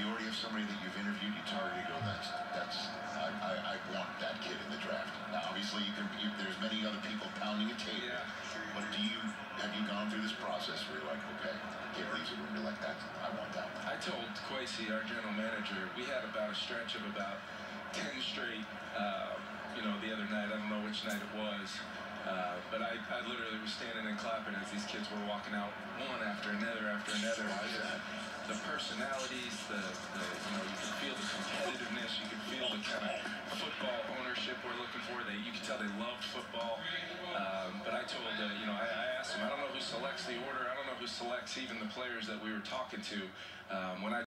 you already have somebody that you've interviewed, you target, you go, I want that kid in the draft. Now, obviously, there's many other people pounding a table. Yeah. But have you gone through this process where you're like, okay, kid leaves a room, you're like, I want that one. I told Kwesi, our general manager, we had about a stretch of about 10 straight, the other night, I don't know which night it was, but I literally was standing and clapping as these kids were walking out one after another after another. The personalities, you could feel the competitiveness, you could feel the kind of football ownership we're looking for. You could tell they loved football. But I told, I asked them, I don't know who selects the order, I don't know who selects even the players that we were talking to. When I